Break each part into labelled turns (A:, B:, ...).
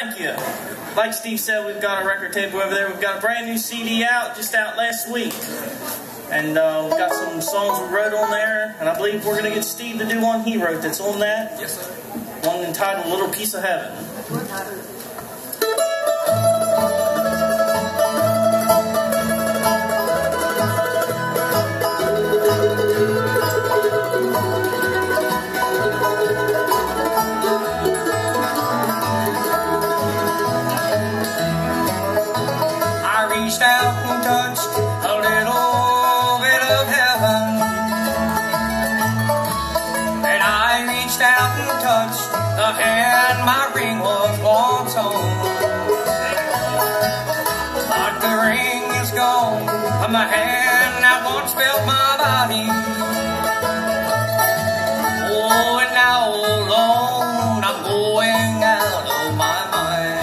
A: thank you. Like Steve said, we've got a record table over there. We've got a brand new CD out, just out last week. And we've got some songs we wrote on there. And I believe we're going to get Steve to do one he wrote that's on that.
B: Yes, sir.
A: One entitled Little Piece of Heaven.
C: Reached out and touched a little bit of heaven, and I reached out and touched the hand my ring was once on, but the ring is gone from the hand that once felt my body. Oh, and now alone I'm going out of my mind.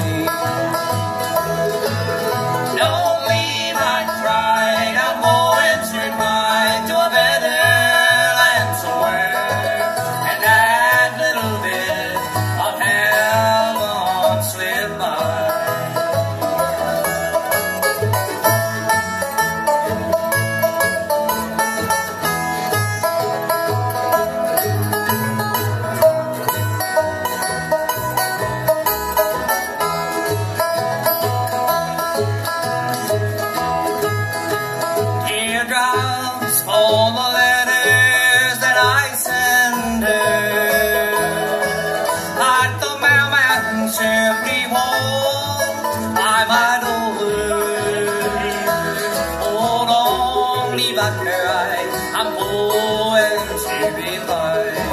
C: All the letters that I send her, like the mailman simply won't I might over. Hold on, leave out her eye, I'm going to be mine.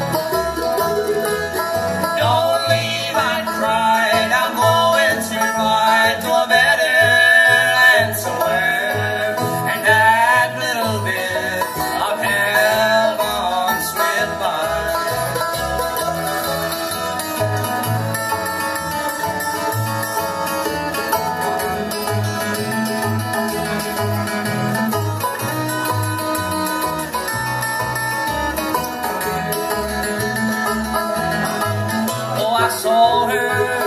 C: Don't leave, I cried, I'm going to fly to a better land somewhere, and that little bit of heaven slip by. Oh, I saw her